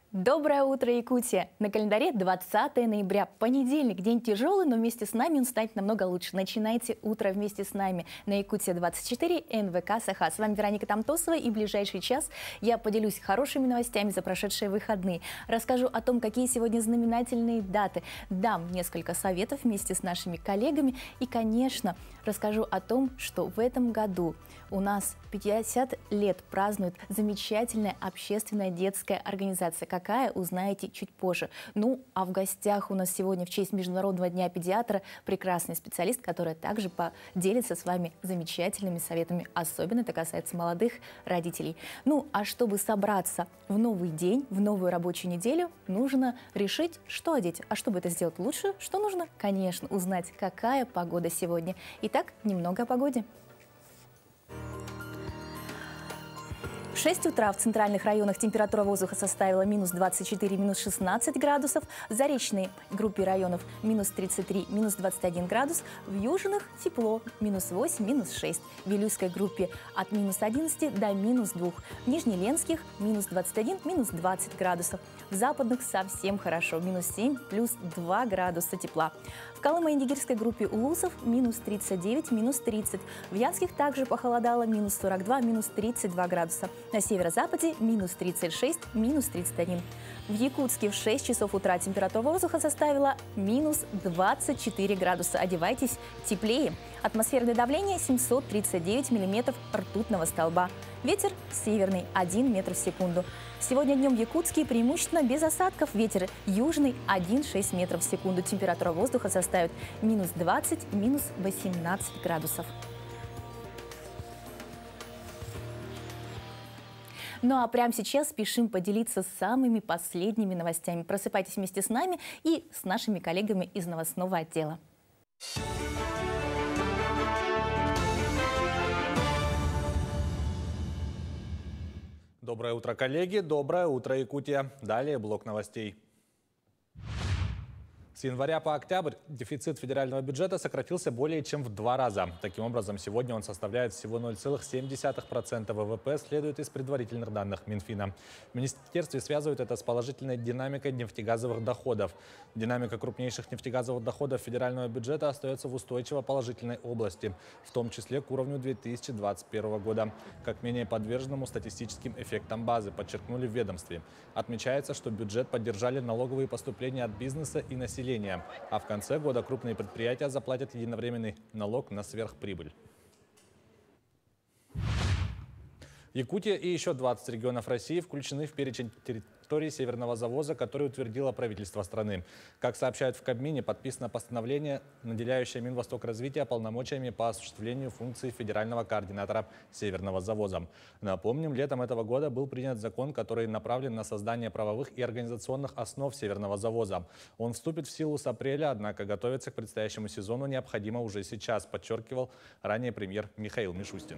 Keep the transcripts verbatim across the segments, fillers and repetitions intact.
Доброе утро, Якутия! На календаре двадцатое ноября, понедельник, день тяжелый, но вместе с нами он станет намного лучше. Начинайте утро вместе с нами на Якутия двадцать четыре, эн вэ ка Саха. С вами Вероника Тамтосова, и в ближайший час я поделюсь хорошими новостями за прошедшие выходные. Расскажу о том, какие сегодня знаменательные даты, дам несколько советов вместе с нашими коллегами и, конечно, расскажу о том, что в этом году у нас пятьдесят лет празднует замечательная общественная детская организация. Какая, узнаете чуть позже. Ну, а в гостях у нас сегодня в честь Международного дня педиатра прекрасный специалист, который также поделится с вами замечательными советами. Особенно это касается молодых родителей. Ну, а чтобы собраться в новый день, в новую рабочую неделю, нужно решить, что одеть. А чтобы это сделать лучше, что нужно? Конечно, узнать, какая погода сегодня. Итак, немного о погоде. В шесть утра в центральных районах температура воздуха составила минус двадцать четыре, минус шестнадцать градусов. В заречной группе районов минус тридцать три, минус двадцать один градус. В южных тепло, минус восемь, минус шесть. В Вилюйской группе от минус одиннадцати до минус двух. В Нижнеленских минус двадцать один, минус двадцать градусов. В западных совсем хорошо, минус семь, плюс два градуса тепла. В Колымо-Индигирской группе улусов минус тридцать девять, минус тридцать. В Янских также похолодало, минус сорок два, минус тридцать два градуса. На северо-западе минус тридцать шесть, минус тридцать один. В Якутске в шесть часов утра температура воздуха составила минус двадцать четыре градуса. Одевайтесь теплее. Атмосферное давление семьсот тридцать девять миллиметров ртутного столба. Ветер северный один метр в секунду. Сегодня днем в Якутске преимущественно без осадков. Ветер южный один и шесть метров в секунду. Температура воздуха составит минус двадцать, минус восемнадцать градусов. Ну а прямо сейчас спешим поделиться самыми последними новостями. Просыпайтесь вместе с нами и с нашими коллегами из новостного отдела. Доброе утро, коллеги! Доброе утро, Якутия! Далее блок новостей. С января по октябрь дефицит федерального бюджета сократился более чем в два раза. Таким образом, сегодня он составляет всего ноль целых семь десятых процента вэ вэ пэ, следует из предварительных данных Минфина. В министерстве связывают это с положительной динамикой нефтегазовых доходов. Динамика крупнейших нефтегазовых доходов федерального бюджета остается в устойчиво положительной области, в том числе к уровню две тысячи двадцать первого года, как менее подверженному статистическим эффектам базы, подчеркнули в ведомстве. Отмечается, что бюджет поддержали налоговые поступления от бизнеса и населения. А в конце года крупные предприятия заплатят единовременный налог на сверхприбыль. Якутия и еще двадцать регионов России включены в перечень территорий Северного завоза, который утвердило правительство страны. Как сообщают в Кабмине, подписано постановление, наделяющее Минвостокразвития полномочиями по осуществлению функций федерального координатора Северного завоза. Напомним, летом этого года был принят закон, который направлен на создание правовых и организационных основ Северного завоза. Он вступит в силу с апреля, однако готовиться к предстоящему сезону необходимо уже сейчас, подчеркивал ранее премьер Михаил Мишустин.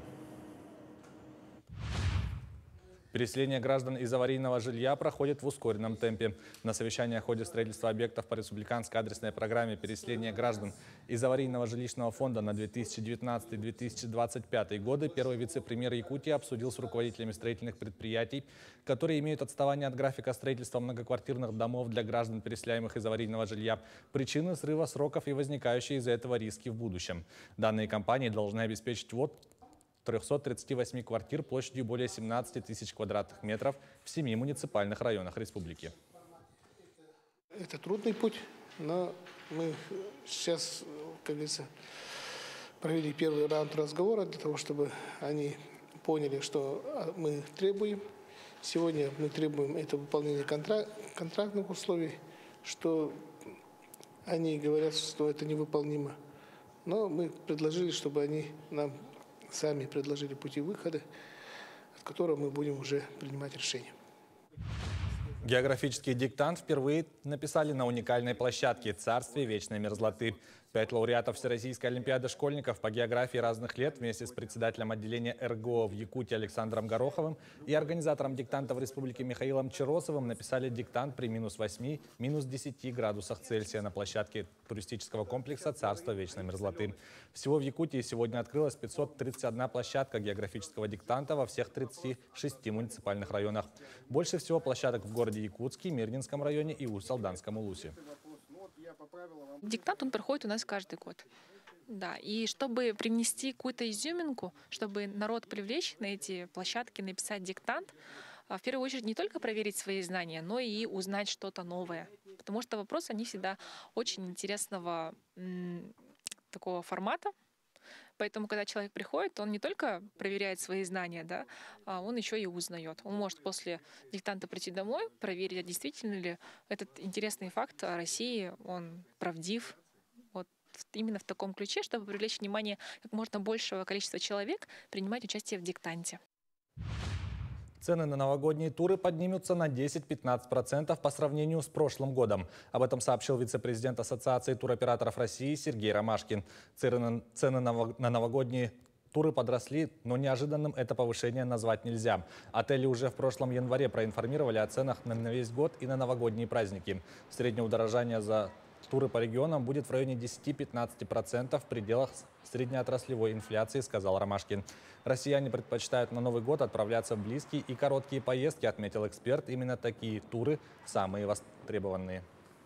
Переселение граждан из аварийного жилья проходит в ускоренном темпе. На совещании о ходе строительства объектов по республиканской адресной программе переселения граждан из аварийного жилищного фонда на две тысячи девятнадцатый — две тысячи двадцать пятый годы первый вице-премьер Якутии обсудил с руководителями строительных предприятий, которые имеют отставание от графика строительства многоквартирных домов для граждан, переселяемых из аварийного жилья, причины срыва сроков и возникающие из-за этого риски в будущем. Данные компании должны обеспечить ввод трёхсот тридцати восьми квартир площадью более семнадцати тысяч квадратных метров в семи муниципальных районах республики. Это трудный путь, но мы сейчас, как говорится, провели первый раунд разговора для того, чтобы они поняли, что мы требуем. Сегодня мы требуем это выполнение контракт, контрактных условий, что они говорят, что это невыполнимо. Но мы предложили, чтобы они нам сами предложили пути выхода, от которого мы будем уже принимать решения. Географический диктант впервые написали на уникальной площадке «Царствие вечной мерзлоты». Пять лауреатов Всероссийской олимпиады школьников по географии разных лет вместе с председателем отделения эр гэ о в Якутии Александром Гороховым и организатором диктанта в республике Михаилом Чиросовым написали диктант при минус восьми, минус десяти градусах Цельсия на площадке туристического комплекса «Царство вечной мерзлоты». Всего в Якутии сегодня открылась пятьсот тридцать одна площадка географического диктанта во всех тридцати шести муниципальных районах. Больше всего площадок в городе Якутске, Мирнинском районе и Усть-Салданском улусе. Диктант, он проходит у нас каждый год. Да, и чтобы привнести какую-то изюминку, чтобы народ привлечь на эти площадки, написать диктант, в первую очередь не только проверить свои знания, но и узнать что-то новое. Потому что вопросы, они всегда очень интересного м, такого формата. Поэтому, когда человек приходит, он не только проверяет свои знания, да, а он еще и узнает. Он может после диктанта прийти домой, проверить, а действительно ли этот интересный факт о России, он правдив. Вот именно в таком ключе, чтобы привлечь внимание как можно большего количества человек принимать участие в диктанте. Цены на новогодние туры поднимутся на десять-пятнадцать процентов по сравнению с прошлым годом. Об этом сообщил вице-президент Ассоциации туроператоров России Сергей Ромашкин. Цены на новогодние туры подросли, но неожиданным это повышение назвать нельзя. Отели уже в прошлом январе проинформировали о ценах на весь год и на новогодние праздники. Среднее удорожание за туры по регионам будет в районе десяти-пятнадцати процентов в пределах среднеотраслевой инфляции, сказал Ромашкин. Россияне предпочитают на Новый год отправляться в близкие и короткие поездки, отметил эксперт. Именно такие туры самые востребованные.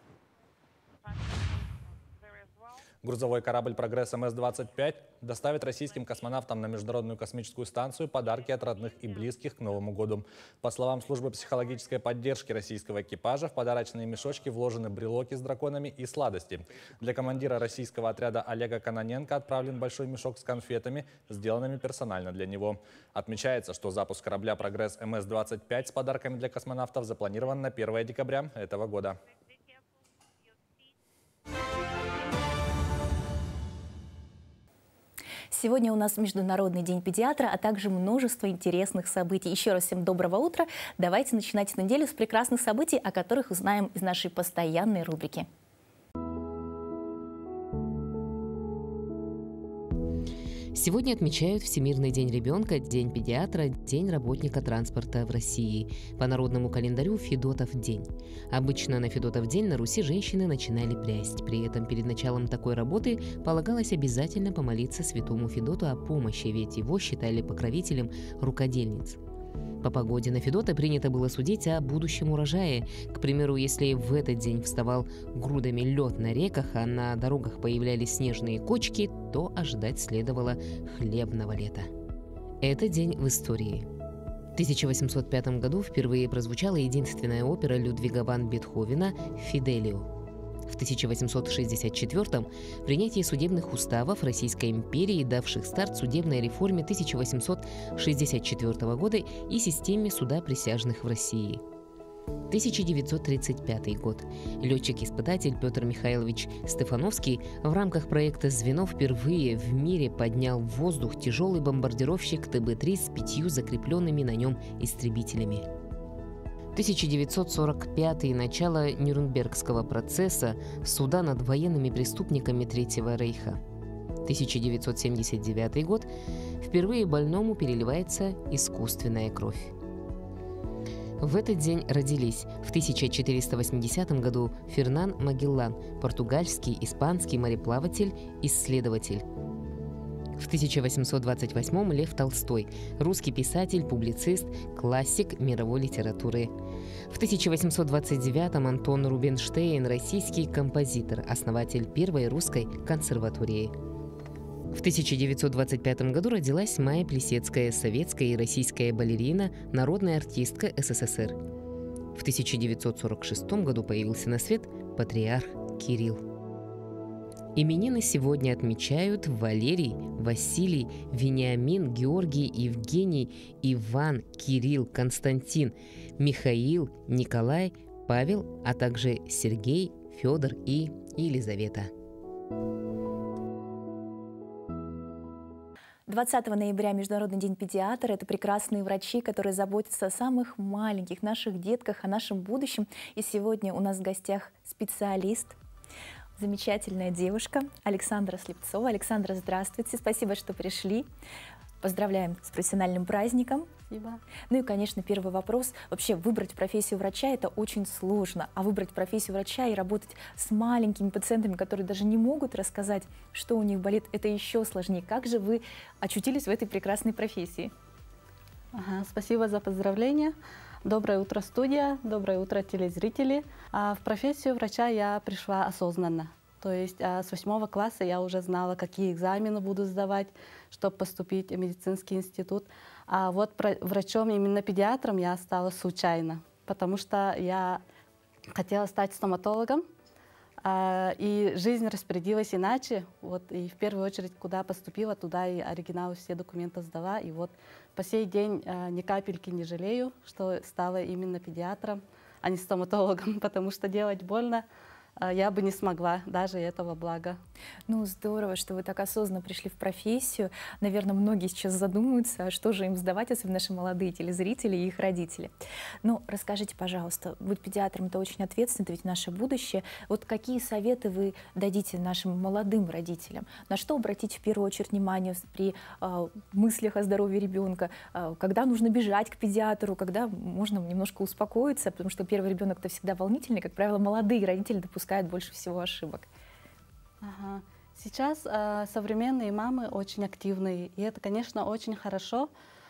Грузовой корабль «Прогресс эм эс двадцать пять» доставит российским космонавтам на Международную космическую станцию подарки от родных и близких к Новому году. По словам службы психологической поддержки российского экипажа, в подарочные мешочки вложены брелоки с драконами и сладости. Для командира российского отряда Олега Кононенко отправлен большой мешок с конфетами, сделанными персонально для него. Отмечается, что запуск корабля «Прогресс эм эс двадцать пять» с подарками для космонавтов запланирован на первое декабря этого года. Сегодня у нас Международный день педиатра, а также множество интересных событий. Еще раз всем доброго утра. Давайте начинать неделю с прекрасных событий, о которых узнаем из нашей постоянной рубрики. Сегодня отмечают Всемирный день ребенка, День педиатра, День работника транспорта в России. По народному календарю Федотов день. Обычно на Федотов день на Руси женщины начинали прясть. При этом перед началом такой работы полагалось обязательно помолиться святому Федоту о помощи, ведь его считали покровителем рукодельниц. По погоде на Федота принято было судить о будущем урожае. К примеру, если в этот день вставал грудами лед на реках, а на дорогах появлялись снежные кочки, то ожидать следовало хлебного лета. Это день в истории. В тысяча восемьсот пятом году впервые прозвучала единственная опера Людвига ван Бетховена «Фиделио». В тысяча восемьсот шестьдесят четвёртом принятие судебных уставов Российской империи, давших старт судебной реформе тысяча восемьсот шестьдесят четвёртого года и системе суда присяжных в России. тысяча девятьсот тридцать пятый год. Летчик-испытатель Петр Михайлович Стефановский в рамках проекта «Звено» впервые в мире поднял в воздух тяжелый бомбардировщик Тэ Бэ три с пятью закрепленными на нем истребителями. тысяча девятьсот сорок пятый. Начало Нюрнбергского процесса, суда над военными преступниками Третьего рейха. тысяча девятьсот семьдесят девятый год. Впервые больному переливается искусственная кровь. В этот день родились в тысяча четыреста восьмидесятом году Фернан Магеллан, португальский, испанский мореплаватель, исследователь. В тысяча восемьсот двадцать восьмом Лев Толстой, русский писатель, публицист, классик мировой литературы. В тысяча восемьсот двадцать девятом Антон Рубинштейн, российский композитор, основатель первой русской консерватории. В тысяча девятьсот двадцать пятом году родилась Майя Плисецкая, советская и российская балерина, народная артистка Эс Эс Эс Эр. В тысяча девятьсот сорок шестом году появился на свет патриарх Кирилл. Именины сегодня отмечают Валерий, Василий, Вениамин, Георгий, Евгений, Иван, Кирилл, Константин, Михаил, Николай, Павел, а также Сергей, Федор и Елизавета. двадцатого ноября Международный день педиатра. Это прекрасные врачи, которые заботятся о самых маленьких, наших детках, о нашем будущем. И сегодня у нас в гостях специалист, замечательная девушка Александра Слепцова. Александра, здравствуйте, спасибо, что пришли. Поздравляем с профессиональным праздником. Спасибо. Ну и, конечно, первый вопрос. Вообще, выбрать профессию врача – это очень сложно. А выбрать профессию врача и работать с маленькими пациентами, которые даже не могут рассказать, что у них болит, это еще сложнее. Как же вы очутились в этой прекрасной профессии? Ага, спасибо за поздравления. Доброе утро, студия. Доброе утро, телезрители. А в профессию врача я пришла осознанно. То есть а, с восьмого класса я уже знала, какие экзамены буду сдавать, чтобы поступить в медицинский институт. А вот про, врачом, именно педиатром, я стала случайно, потому что я хотела стать стоматологом, а, и жизнь распорядилась иначе. Вот, и в первую очередь, куда поступила, туда и оригиналы все документы сдала. И вот по сей день а, ни капельки не жалею, что стала именно педиатром, а не стоматологом, потому что делать больно я бы не смогла, даже этого блага. Ну, здорово, что вы так осознанно пришли в профессию. Наверное, многие сейчас задумаются, что же им сдавать, особенно наши молодые телезрители и их родители. Ну, расскажите, пожалуйста, быть педиатром — это очень ответственно, это ведь наше будущее. Вот какие советы вы дадите нашим молодым родителям? На что обратить в первую очередь внимание при э, мыслях о здоровье ребенка? Э, когда нужно бежать к педиатру, когда можно немножко успокоиться, потому что первый ребенок-то всегда волнительный, как правило, молодые родители допускают больше всего ошибок. Ага. Сейчас э, современные мамы очень активные, и это, конечно, очень хорошо.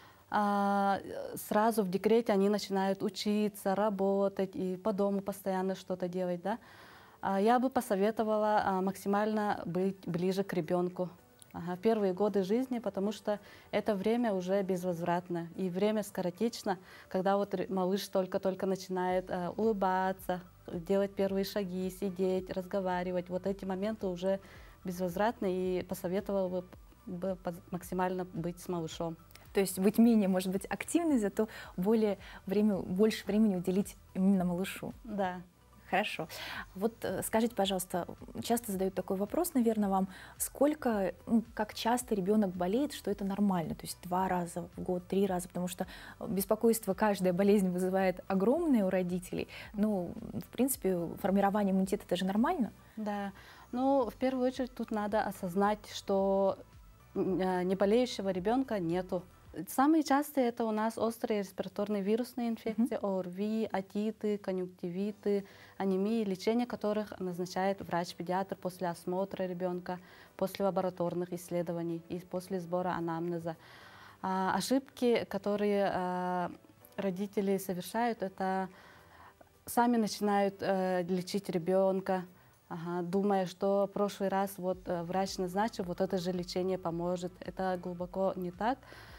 А, сразу в декрете они начинают учиться, работать и по дому постоянно что-то делать. Да? А, я бы посоветовала а, максимально быть ближе к ребенку. Ага, первые годы жизни, потому что это время уже безвозвратно, и время скоротечно, когда вот малыш только-только начинает э, улыбаться, делать первые шаги, сидеть, разговаривать. Вот эти моменты уже безвозвратны, и посоветовала бы максимально быть с малышом. То есть быть менее, может быть, активной, зато более время, больше времени уделить именно малышу. Да. Хорошо. Вот скажите, пожалуйста, часто задают такой вопрос, наверное, вам, сколько, ну, как часто ребенок болеет, что это нормально, то есть два раза в год, три раза, потому что беспокойство, каждая болезнь вызывает огромное у родителей. Ну, в принципе, формирование иммунитета — это же нормально? Да. Ну, в первую очередь тут надо осознать, что неболеющего ребенка нету. Самые частые это у нас острые респираторные вирусные инфекции, mm-hmm. ОРВИ, отиты, конъюнктивиты, анемии, лечение которых назначает врач-педиатр после осмотра ребенка, после лабораторных исследований и после сбора анамнеза. А, ошибки, которые а, родители совершают, это сами начинают а, лечить ребенка, ага, думая, что в прошлый раз вот, врач назначил, вот это же лечение поможет. Это глубоко не так.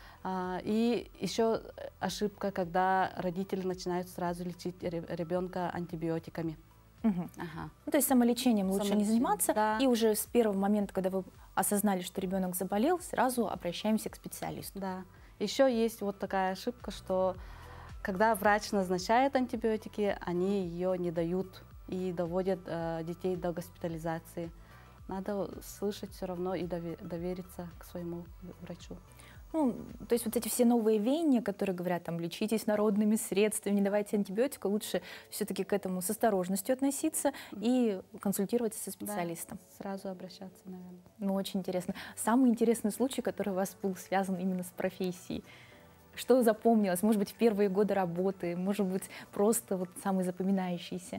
И еще ошибка, когда родители начинают сразу лечить ребенка антибиотиками. Угу. Ага. Ну, то есть самолечением лучше Самолечение. не заниматься, Да. И уже с первого момента, когда вы осознали, что ребенок заболел, сразу обращаемся к специалисту. Да. Еще есть вот такая ошибка, что когда врач назначает антибиотики, они ее не дают и доводят э, детей до госпитализации. Надо слышать все равно и довериться к своему врачу. Ну, то есть вот эти все новые веяния, которые говорят, там, лечитесь народными средствами, не давайте антибиотика, лучше все-таки к этому с осторожностью относиться и консультироваться со специалистом. Да, сразу обращаться, наверное. Ну, очень интересно. Самый интересный случай, который у вас был связан именно с профессией. Что запомнилось? Может быть, в первые годы работы, может быть, просто вот самый запоминающийся?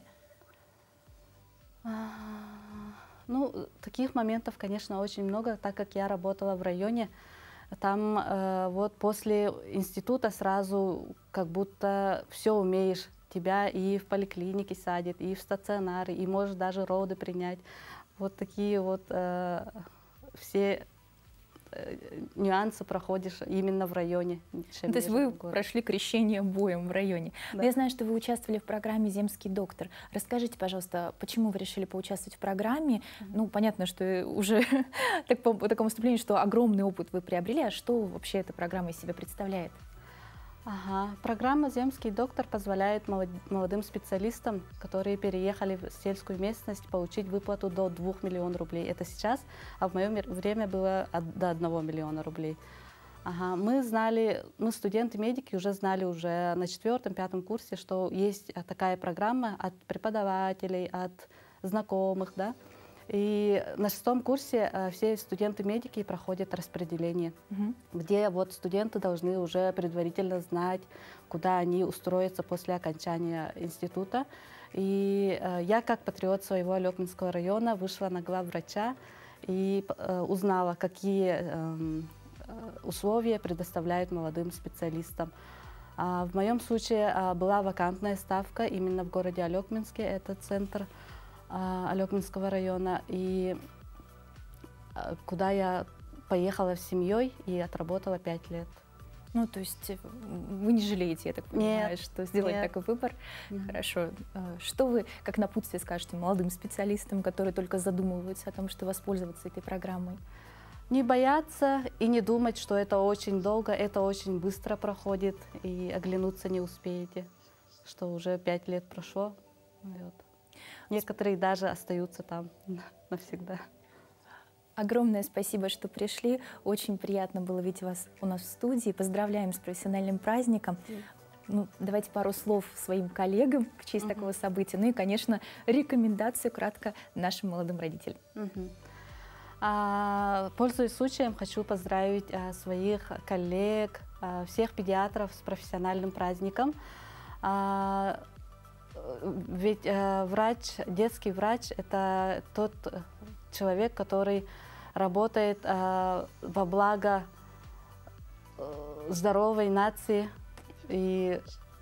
Ну, таких моментов, конечно, очень много, так как я работала в районе. Там э, вот после института сразу как будто все умеешь. Тебя и в поликлинике садят, и в стационары, и можешь даже роды принять. Вот такие вот э, все э, нюансы проходишь именно в районе. Ну, то есть вы прошли крещение боем в районе. Да. Но я знаю, что вы участвовали в программе «Земский доктор». Расскажите, пожалуйста, почему вы решили поучаствовать в программе? Mm-hmm. Ну, понятно, что уже так, по, по такому вступлению, что огромный опыт вы приобрели. А что вообще эта программа из себя представляет? Ага. Программа «Земский доктор» позволяет молодым специалистам, которые переехали в сельскую местность, получить выплату до двух миллионов рублей. Это сейчас, а в мое время было до одного миллиона рублей. Ага. Мы знали, мы студенты-медики уже знали уже на четвертом-пятом курсе, что есть такая программа от преподавателей, от знакомых, да. И на шестом курсе э, все студенты-медики проходят распределение, угу. где вот студенты должны уже предварительно знать, куда они устроятся после окончания института. И э, я, как патриот своего Алекминского района, вышла на главврача и э, узнала, какие э, условия предоставляют молодым специалистам. А в моем случае а, была вакантная ставка именно в городе Алекминске, это центр а, Алекминского района, и а, куда я поехала с семьей и отработала пять лет. Ну, то есть вы не жалеете, я так понимаю, нет, что сделать нет. такой выбор. Mm-hmm. Хорошо. Что вы, как напутствие, скажете молодым специалистам, которые только задумываются о том, что воспользоваться этой программой? Не бояться и не думать, что это очень долго, это очень быстро проходит, и оглянуться не успеете, что уже пять лет прошло. Вот. Некоторые даже остаются там навсегда. Огромное спасибо, что пришли. Очень приятно было видеть вас у нас в студии. Поздравляем с профессиональным праздником. Ну, давайте пару слов своим коллегам в честь uh-huh. такого события. Ну и, конечно, рекомендацию кратко нашим молодым родителям. Uh-huh. а, пользуясь случаем, хочу поздравить а, своих коллег, а, всех педиатров с профессиональным праздником. А, ведь а, врач, детский врач – это тот человек, который работает э, во благо э, здоровой нации. И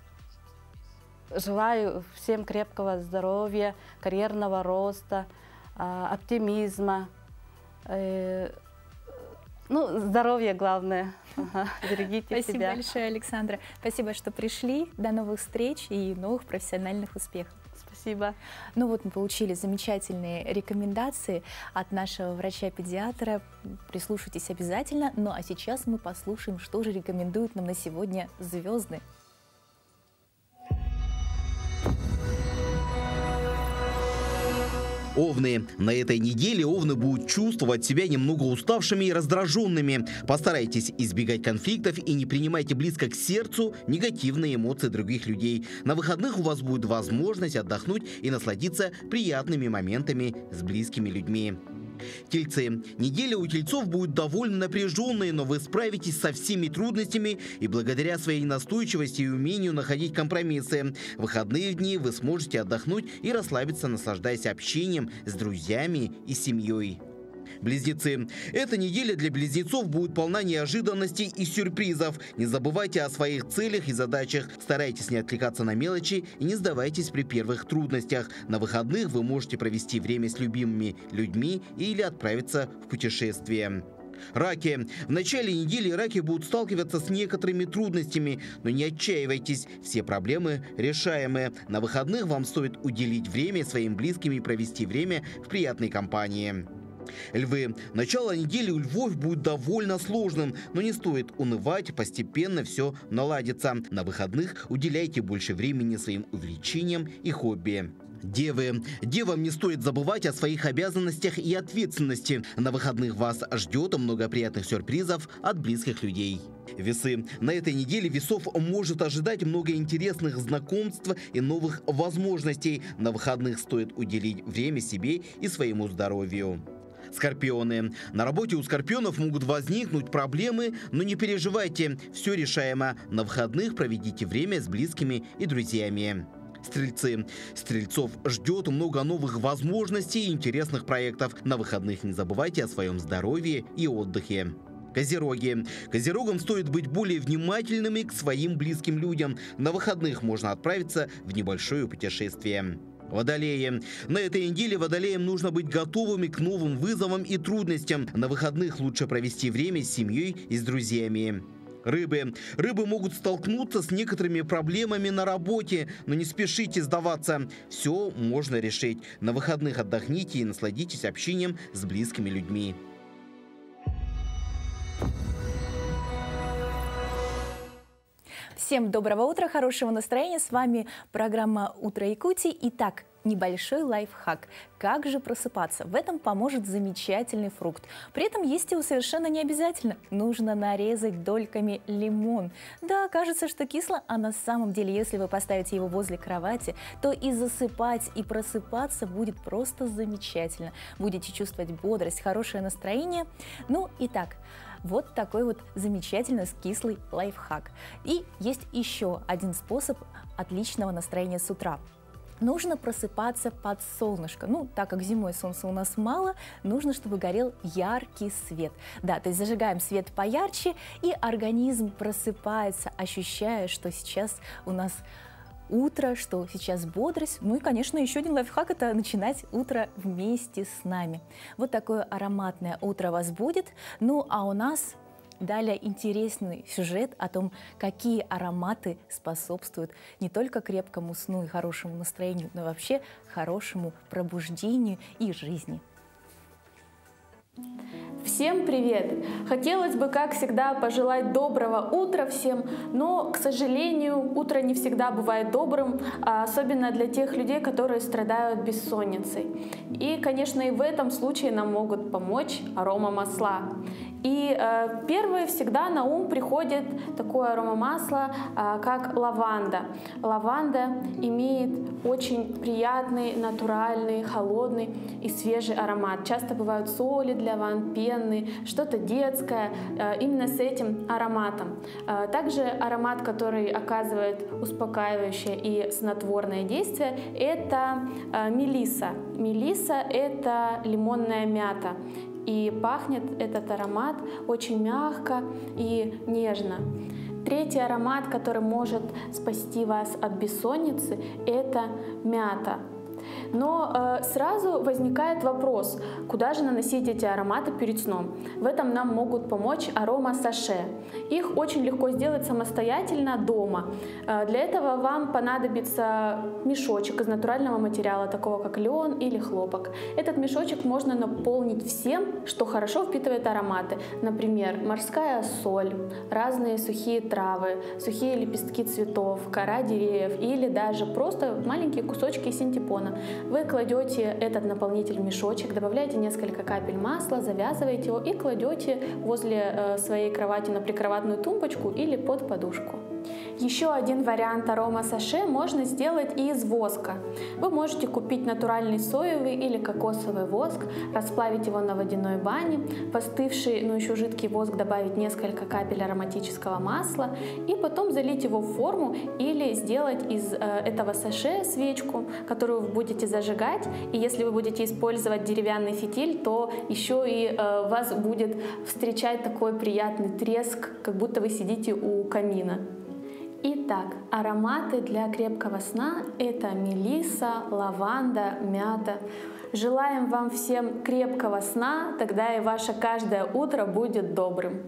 желаю всем крепкого здоровья, карьерного роста, э, оптимизма. Э, ну, здоровье главное. Ага, берегите Спасибо себя. Спасибо большое, Александра. Спасибо, что пришли. До новых встреч и новых профессиональных успехов. Спасибо. Ну вот мы получили замечательные рекомендации от нашего врача-педиатра. Прислушайтесь обязательно. Ну а сейчас мы послушаем, что же рекомендуют нам на сегодня звезды. Овны. На этой неделе овны будут чувствовать себя немного уставшими и раздраженными. Постарайтесь избегать конфликтов и не принимайте близко к сердцу негативные эмоции других людей. На выходных у вас будет возможность отдохнуть и насладиться приятными моментами с близкими людьми. Тельцы. Неделя у тельцов будет довольно напряженной, но вы справитесь со всеми трудностями и благодаря своей настойчивости и умению находить компромиссы. В выходные дни вы сможете отдохнуть и расслабиться, наслаждаясь общением с друзьями и семьей. Близнецы. Эта неделя для близнецов будет полна неожиданностей и сюрпризов. Не забывайте о своих целях и задачах. Старайтесь не отвлекаться на мелочи и не сдавайтесь при первых трудностях. На выходных вы можете провести время с любимыми людьми или отправиться в путешествие. Раки. В начале недели раки будут сталкиваться с некоторыми трудностями, но не отчаивайтесь, все проблемы решаемые. На выходных вам стоит уделить время своим близким и провести время в приятной компании. Львы. Начало недели у львов будет довольно сложным, но не стоит унывать, постепенно все наладится. На выходных уделяйте больше времени своим увлечениям и хобби. Девы. Девам не стоит забывать о своих обязанностях и ответственности. На выходных вас ждет много приятных сюрпризов от близких людей. Весы. На этой неделе весов может ожидать много интересных знакомств и новых возможностей. На выходных стоит уделить время себе и своему здоровью. Скорпионы. На работе у скорпионов могут возникнуть проблемы, но не переживайте, все решаемо. На выходных проведите время с близкими и друзьями. Стрельцы. Стрельцов ждет много новых возможностей и интересных проектов. На выходных не забывайте о своем здоровье и отдыхе. Козероги. Козерогам стоит быть более внимательными к своим близким людям. На выходных можно отправиться в небольшое путешествие. Водолеи. На этой неделе водолеям нужно быть готовыми к новым вызовам и трудностям. На выходных лучше провести время с семьей и с друзьями. Рыбы. Рыбы могут столкнуться с некоторыми проблемами на работе, но не спешите сдаваться. Все можно решить. На выходных отдохните и насладитесь общением с близкими людьми. Всем доброго утра, хорошего настроения. С вами программа «Утро Якутии». Итак, Небольшой лайфхак. Как же просыпаться? В этом поможет замечательный фрукт. При этом есть его совершенно не обязательно. Нужно нарезать дольками лимон. Да, кажется, что кисло, а на самом деле, если вы поставите его возле кровати, то и засыпать, и просыпаться будет просто замечательно. Будете чувствовать бодрость, хорошее настроение. Ну и так. Вот такой вот замечательный кислый лайфхак. И есть еще один способ отличного настроения с утра. Нужно просыпаться под солнышко. Ну, так как зимой солнца у нас мало, нужно, чтобы горел яркий свет. Да, то есть зажигаем свет поярче, и организм просыпается, ощущая, что сейчас у нас утро, что сейчас бодрость. Ну и, конечно, еще один лайфхак – это начинать утро вместе с нами. Вот такое ароматное утро вас будет. Ну, а у нас далее интересный сюжет о том, какие ароматы способствуют не только крепкому сну и хорошему настроению, но вообще хорошему пробуждению и жизни. Всем привет! Хотелось бы, как всегда, пожелать доброго утра всем, но, к сожалению, утро не всегда бывает добрым, особенно для тех людей, которые страдают бессонницей. И, конечно, и в этом случае нам могут помочь аромамасла. И э, первое всегда на ум приходит такое аромамасло, э, как лаванда. Лаванда имеет очень приятный, натуральный, холодный и свежий аромат. Часто бывают соли для ванн, пены, что-то детское, э, именно с этим ароматом. Э, также аромат, который оказывает успокаивающее и снотворное действие, это э, мелисса. Мелисса – это лимонная мята. И пахнет этот аромат очень мягко и нежно. Третий аромат, который может спасти вас от бессонницы, это мята. Но э, сразу возникает вопрос, куда же наносить эти ароматы перед сном? В этом нам могут помочь аромасаше. Их очень легко сделать самостоятельно дома. Э, для этого вам понадобится мешочек из натурального материала, такого как лен или хлопок. Этот мешочек можно наполнить всем, что хорошо впитывает ароматы. Например, морская соль, разные сухие травы, сухие лепестки цветов, кора деревьев или даже просто маленькие кусочки синтепона. Вы кладете этот наполнитель в мешочек, добавляете несколько капель масла, завязываете его и кладете возле э, своей кровати на прикроватную тумбочку или под подушку. Еще один вариант аромасаше можно сделать из воска. Вы можете купить натуральный соевый или кокосовый воск, расплавить его на водяной бане, в остывший, но еще жидкий воск добавить несколько капель ароматического масла и потом залить его в форму или сделать из э, этого саше свечку, которую вы будете зажигать. И если вы будете использовать деревянный фитиль, то еще и э, вас будет встречать такой приятный треск, как будто вы сидите у камина. Итак, ароматы для крепкого сна – это мелисса, лаванда, мята. Желаем вам всем крепкого сна, тогда и ваше каждое утро будет добрым.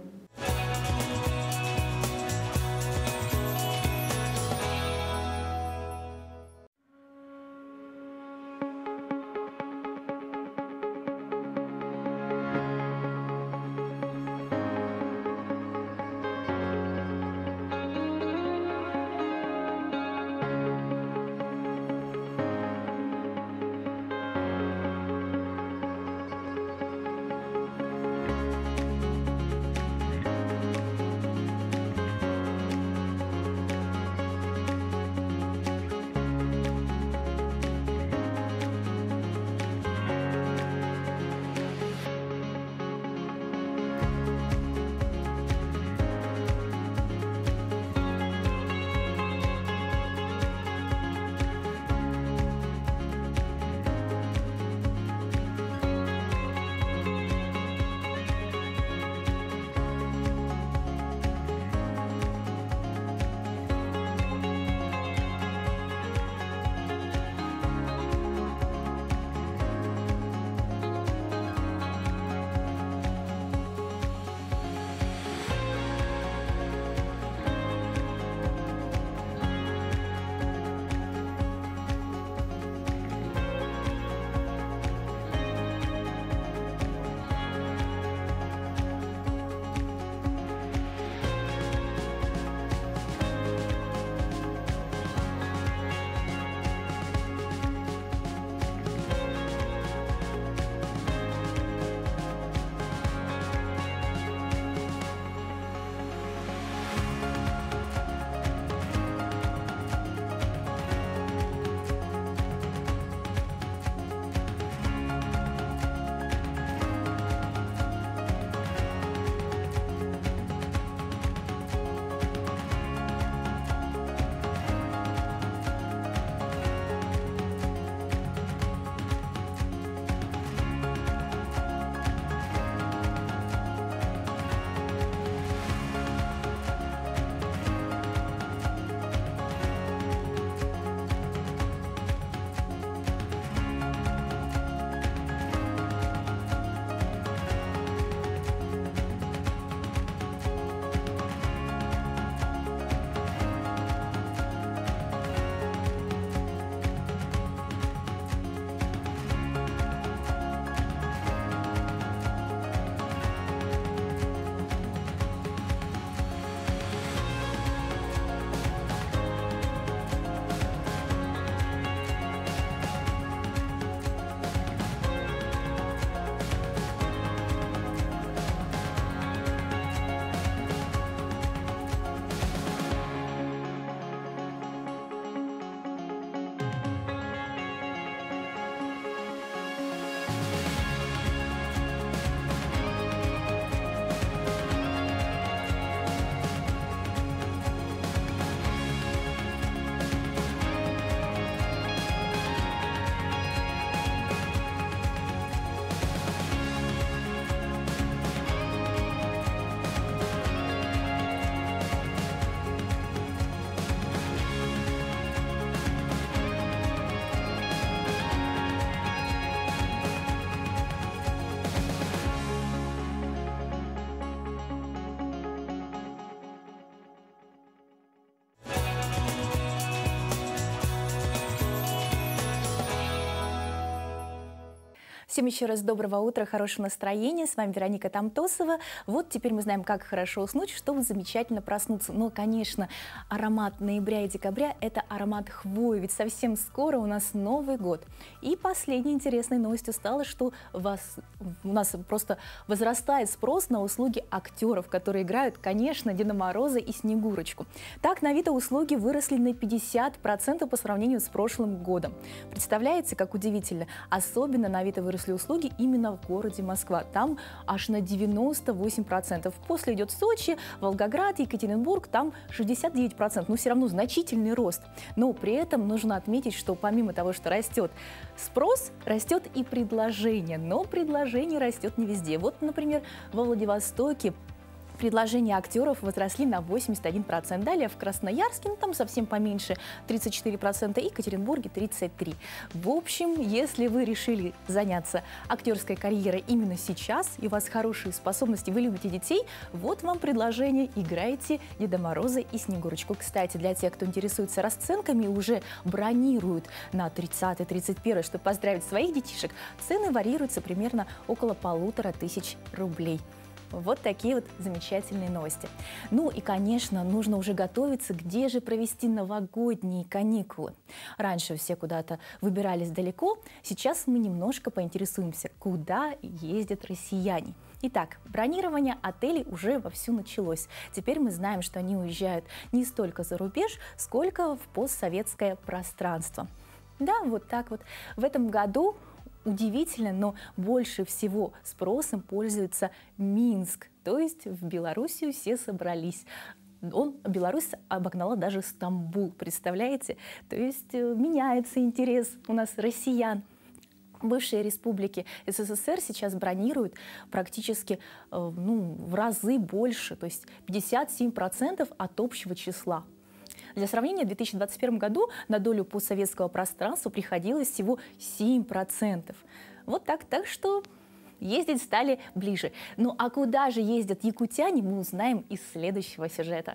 Всем еще раз доброго утра, хорошего настроения. С вами Вероника Тамтосова. Вот теперь мы знаем, как хорошо уснуть, чтобы замечательно проснуться. Но, конечно, аромат ноября и декабря – это аромат хвои, ведь совсем скоро у нас Новый год. И последней интересной новостью стало, что вас, у нас просто возрастает спрос на услуги актеров, которые играют, конечно, Деда Мороза и Снегурочку. Так, на Авито услуги выросли на пятьдесят процентов по сравнению с прошлым годом. Представляете, как удивительно? Особенно на Авито выросли услуги именно в городе Москва. Там аж на девяносто восемь процентов. После идет Сочи, Волгоград, Екатеринбург, там шестьдесят девять процентов. Но все равно значительный рост. Но при этом нужно отметить, что помимо того, что растет спрос, растет и предложение. Но предложение растет не везде. Вот, например, во Владивостоке предложения актеров возросли на восемьдесят один процент. Далее в Красноярске, ну там совсем поменьше, тридцать четыре процента, и в Екатеринбурге тридцать три процента. В общем, если вы решили заняться актерской карьерой именно сейчас, и у вас хорошие способности, вы любите детей, вот вам предложение: играйте Деда Мороза и Снегурочку. Кстати, для тех, кто интересуется расценками, уже бронируют на тридцатое тридцать первое, чтобы поздравить своих детишек, цены варьируются примерно около полутора тысяч рублей. Вот такие вот замечательные новости. Ну и, конечно, нужно уже готовиться, где же провести новогодние каникулы. Раньше все куда-то выбирались далеко, сейчас мы немножко поинтересуемся, куда ездят россияне. Итак, бронирование отелей уже вовсю началось. Теперь мы знаем, что они уезжают не столько за рубеж, сколько в постсоветское пространство. Да, вот так вот. В этом году удивительно, но больше всего спросом пользуется Минск, то есть в Белоруссию все собрались. Он, Беларусь обогнала даже Стамбул, представляете? То есть меняется интерес у нас россиян. Бывшие республики СССР сейчас бронируют практически ну, в разы больше, то есть пятьдесят семь процентов от общего числа. Для сравнения, в две тысячи двадцать первом году на долю постсоветского пространства приходилось всего семь процентов. Вот так, так что ездить стали ближе. Ну а куда же ездят якутяне, мы узнаем из следующего сюжета.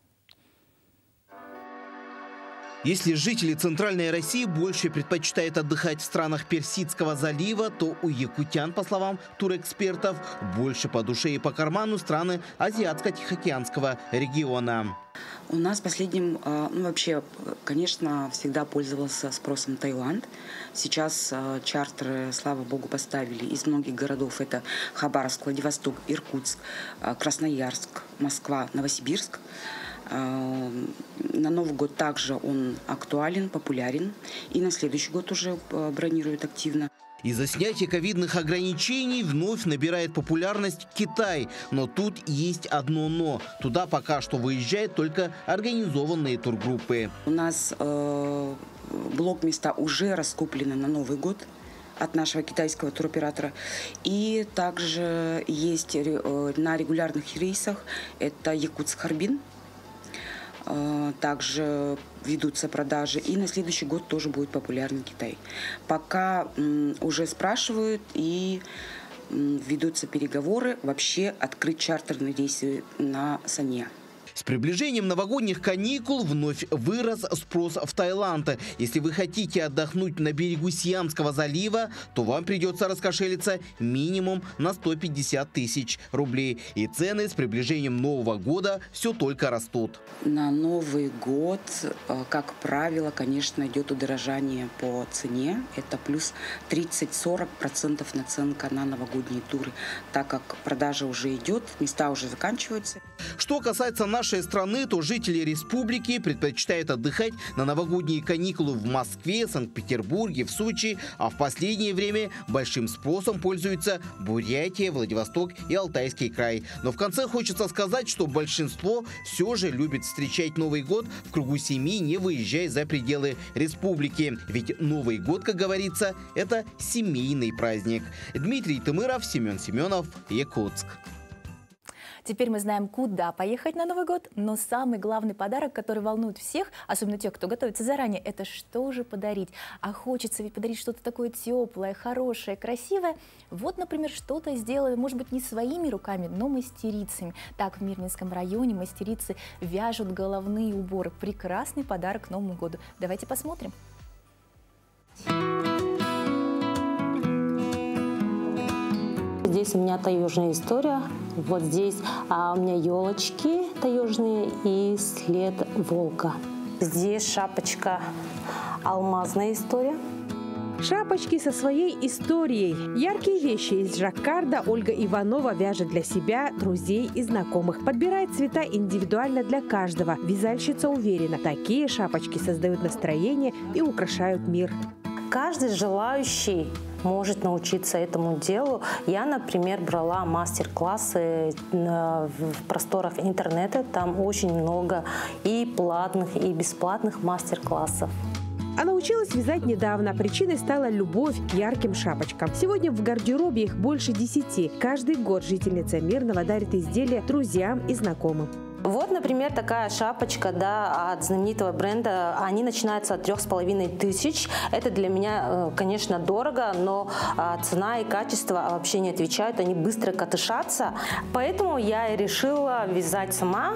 Если жители Центральной России больше предпочитают отдыхать в странах Персидского залива, то у якутян, по словам турэкспертов, больше по душе и по карману страны Азиатско-Тихоокеанского региона. У нас последним, ну вообще, конечно, всегда пользовался спросом Таиланд. Сейчас чартеры, слава богу, поставили из многих городов. Это Хабаровск, Владивосток, Иркутск, Красноярск, Москва, Новосибирск. На Новый год также он актуален, популярен. И на следующий год уже бронируют активно. Из-за снятия ковидных ограничений вновь набирает популярность Китай. Но тут есть одно «но». Туда пока что выезжают только организованные тургруппы. У нас э, блок-места уже раскуплены на Новый год от нашего китайского туроператора. И также есть э, на регулярных рейсах это Якутск-Харбин. Также ведутся продажи. И на следующий год тоже будет популярен Китай. Пока м, уже спрашивают и м, ведутся переговоры вообще открыть чартерные рейсы на Сане. С приближением новогодних каникул вновь вырос спрос в Таиланд. Если вы хотите отдохнуть на берегу Сиамского залива, то вам придется раскошелиться минимум на сто пятьдесят тысяч рублей. И цены с приближением Нового года все только растут. На Новый год, как правило, конечно, идет удорожание по цене. Это плюс тридцать-сорок процентов наценка на новогодние туры, так как продажа уже идет, места уже заканчиваются. Что касается нашей страны, то жители республики предпочитают отдыхать на новогодние каникулы в Москве, Санкт-Петербурге, в Сочи, а в последнее время большим спросом пользуются Бурятия, Владивосток и Алтайский край. Но в конце хочется сказать, что большинство все же любит встречать Новый год в кругу семьи, не выезжая за пределы республики. Ведь Новый год, как говорится, это семейный праздник. Дмитрий Тымыров, Семен Семенов, Якутск. Теперь мы знаем, куда поехать на Новый год, но самый главный подарок, который волнует всех, особенно тех, кто готовится заранее, это что же подарить. А хочется ведь подарить что-то такое теплое, хорошее, красивое. Вот, например, что-то сделали, может быть, не своими руками, но мастерицами. Так, в Мирнинском районе мастерицы вяжут головные уборы. Прекрасный подарок к Новому году. Давайте посмотрим. здесь у меня таежная история. Вот здесь а, у меня елочки таежные и след волка. Здесь шапочка алмазная история. Шапочки со своей историей. Яркие вещи из жаккарда Ольга Иванова вяжет для себя, друзей и знакомых. Подбирает цвета индивидуально для каждого. Вязальщица уверена, такие шапочки создают настроение и украшают мир. Каждый желающий может научиться этому делу. Я, например, брала мастер-классы в просторах интернета. Там очень много и платных, и бесплатных мастер-классов. А научилась вязать недавно. Причиной стала любовь к ярким шапочкам. Сегодня в гардеробе их больше десяти. Каждый год жительница Мирного дарит изделия друзьям и знакомым. Вот, например, такая шапочка, да, от знаменитого бренда. Они начинаются от трех с половиной тысяч. Это для меня, конечно, дорого, но цена и качество вообще не отвечают. Они быстро катышатся. Поэтому я и решила вязать сама,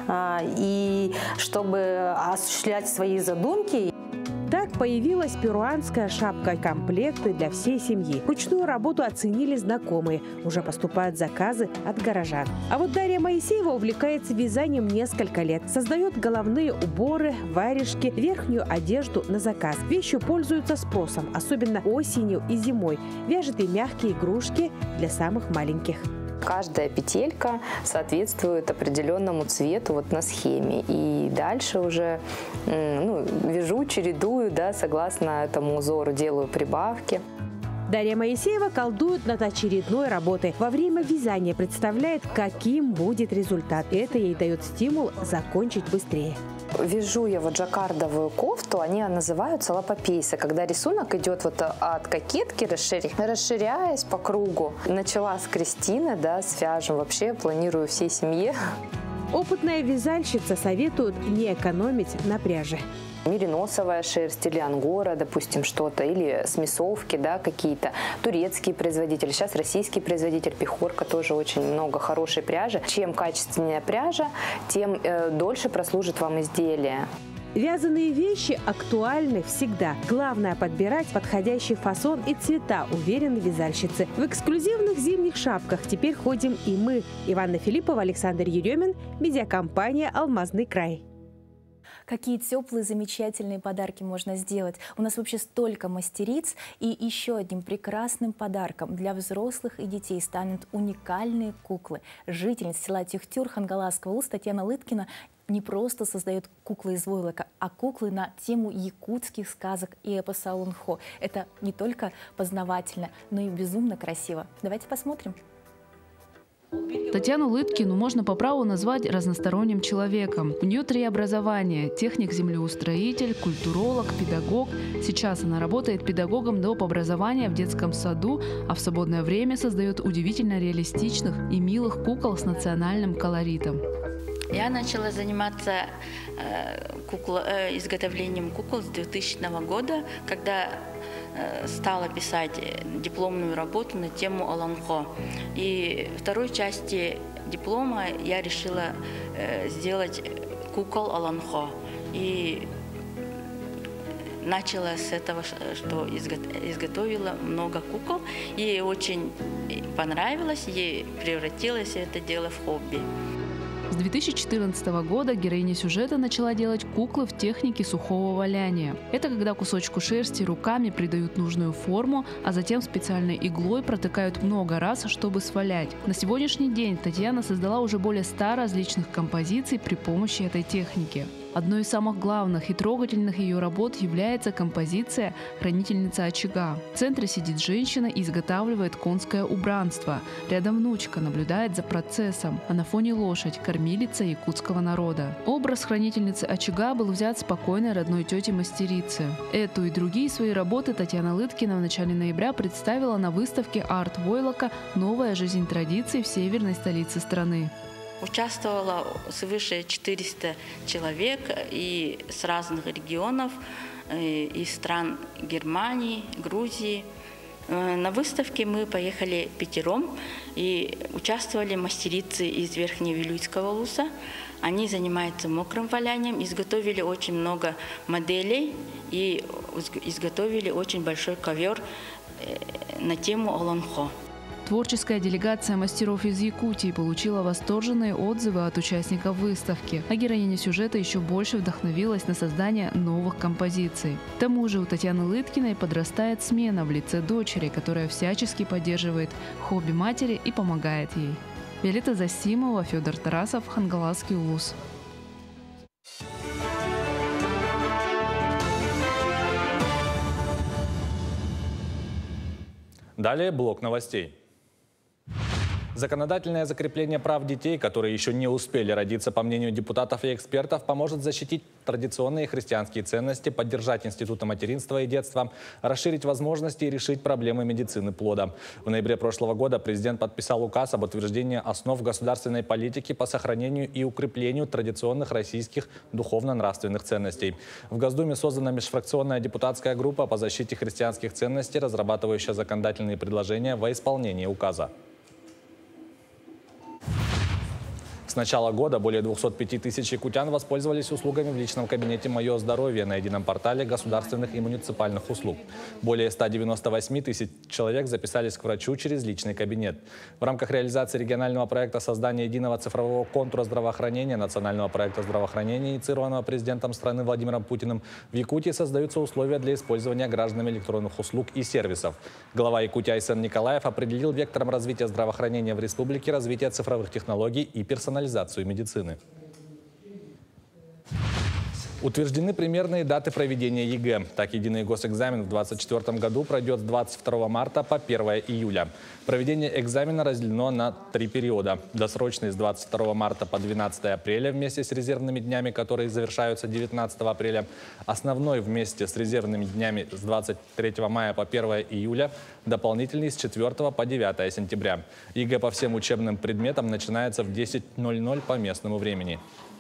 и чтобы осуществлять свои задумки. Так появилась перуанская шапка-комплекты для всей семьи. Ручную работу оценили знакомые. Уже поступают заказы от горожан. А вот Дарья Моисеева увлекается вязанием несколько лет. Создает головные уборы, варежки, верхнюю одежду на заказ. Вещи пользуются спросом, особенно осенью и зимой. Вяжет и мягкие игрушки для самых маленьких. Каждая петелька соответствует определенному цвету вот на схеме. И дальше уже ну, вяжу, чередую, да, согласно этому узору делаю прибавки. Дарья Моисеева колдует над очередной работой. Во время вязания представляет, каким будет результат. Это ей дает стимул закончить быстрее. Вяжу я вот жаккардовую кофту, они называются лапопейсы, когда рисунок идет вот от кокетки, расширяясь по кругу. Начала с Кристины, да, свяжем, вообще планирую всей семье. Опытная вязальщица советует не экономить на пряже. Мериносовая шерсть или ангора, допустим, что-то, или смесовки, да, какие-то. Турецкие производители, сейчас российский производитель, Пехорка, тоже очень много хорошей пряжи. Чем качественнее пряжа, тем э, дольше прослужит вам изделие. Вязаные вещи актуальны всегда. Главное подбирать подходящий фасон и цвета, уверены вязальщицы. В эксклюзивных зимних шапках теперь ходим и мы. Иванна Филиппова, Александр Еремин, медиакомпания «Алмазный край». Какие теплые, замечательные подарки можно сделать. У нас вообще столько мастериц. И еще одним прекрасным подарком для взрослых и детей станут уникальные куклы. Жительница села Тюхтюр Хангаласского Улуса Татьяна Лыткина не просто создает куклы из войлока, а куклы на тему якутских сказок и эпоса Алунхо. Это не только познавательно, но и безумно красиво. Давайте посмотрим. Татьяну Лыткину можно по праву назвать разносторонним человеком. У нее три образования – техник-землеустроитель, культуролог, педагог. Сейчас она работает педагогом доп. Образования в детском саду, а в свободное время создает удивительно реалистичных и милых кукол с национальным колоритом. Я начала заниматься э, кукла, э, изготовлением кукол с двухтысячного года, когда э, стала писать дипломную работу на тему Алунхо. И второй части диплома я решила э, сделать кукол Алунхо. И начала с этого, что изготовила много кукол. Ей очень понравилось, ей превратилось это дело в хобби. С две тысячи четырнадцатого года героиня сюжета начала делать куклы в технике сухого валяния. Это когда кусочку шерсти руками придают нужную форму, а затем специальной иглой протыкают много раз, чтобы свалять. На сегодняшний день Татьяна создала уже более ста различных композиций при помощи этой техники. Одной из самых главных и трогательных ее работ является композиция «Хранительница очага». В центре сидит женщина и изготавливает конское убранство. Рядом внучка наблюдает за процессом, а на фоне лошадь – кормилица якутского народа. Образ хранительницы очага был взят с покойной родной тети-мастерицы. Эту и другие свои работы Татьяна Лыткина в начале ноября представила на выставке «Арт Войлока. Новая жизнь традиций в северной столице страны». Участвовало свыше четырёхсот человек и с разных регионов, из стран Германии, Грузии. На выставке мы поехали пятером и участвовали мастерицы из Верхневилюйского Улуса. Они занимаются мокрым валянием, изготовили очень много моделей и изготовили очень большой ковер на тему Алунхо. Творческая делегация мастеров из Якутии получила восторженные отзывы от участников выставки, а героиня сюжета еще больше вдохновилась на создание новых композиций. К тому же у Татьяны Лыткиной подрастает смена в лице дочери, которая всячески поддерживает хобби матери и помогает ей. Виолетта Засимова, Федор Тарасов, Хангаласский улус. Далее блок новостей. Законодательное закрепление прав детей, которые еще не успели родиться, по мнению депутатов и экспертов, поможет защитить традиционные христианские ценности, поддержать институты материнства и детства, расширить возможности и решить проблемы медицины плода. В ноябре прошлого года президент подписал указ об утверждении основ государственной политики по сохранению и укреплению традиционных российских духовно-нравственных ценностей. В Госдуме создана межфракционная депутатская группа по защите христианских ценностей, разрабатывающая законодательные предложения во исполнение указа. С начала года более двухсот пяти тысяч якутян воспользовались услугами в личном кабинете «Мое здоровье» на едином портале государственных и муниципальных услуг. Более ста девяноста восьми тысяч человек записались к врачу через личный кабинет. В рамках реализации регионального проекта создания единого цифрового контура здравоохранения, национального проекта здравоохранения, инициированного президентом страны Владимиром Путиным, в Якутии создаются условия для использования гражданами электронных услуг и сервисов. Глава Якутии Айсен Николаев определил вектором развития здравоохранения в республике развитие цифровых технологий и персонализации медицины. Утверждены примерные даты проведения ЕГЭ. Так, единый госэкзамен в две тысячи двадцать четвёртом году пройдет с двадцать второго марта по первое июля. Проведение экзамена разделено на три периода. Досрочный с двадцать второго марта по двенадцатое апреля вместе с резервными днями, которые завершаются девятнадцатого апреля. Основной вместе с резервными днями с двадцать третьего мая по первое июля. Дополнительный с четвёртого по девятое сентября. ЕГЭ по всем учебным предметам начинается в десять ноль ноль по местному времени.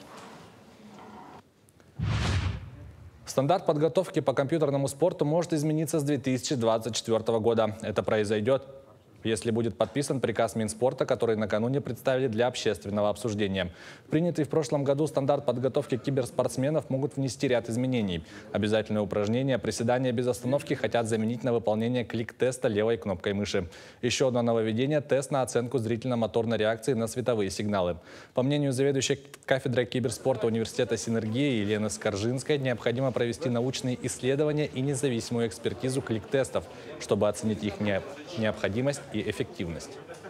Стандарт подготовки по компьютерному спорту может измениться с две тысячи двадцать четвёртого года. Это произойдет, если будет подписан приказ Минспорта, который накануне представили для общественного обсуждения. Принятый в прошлом году стандарт подготовки киберспортсменов могут внести ряд изменений. Обязательные упражнения, приседания без остановки хотят заменить на выполнение клик-теста левой кнопкой мыши. Еще одно нововведение – тест на оценку зрительно-моторной реакции на световые сигналы. По мнению заведующей кафедрой киберспорта университета «Синергия» Елены Скоржинской, необходимо провести научные исследования и независимую экспертизу клик-тестов, чтобы оценить их необходимость и эффективность.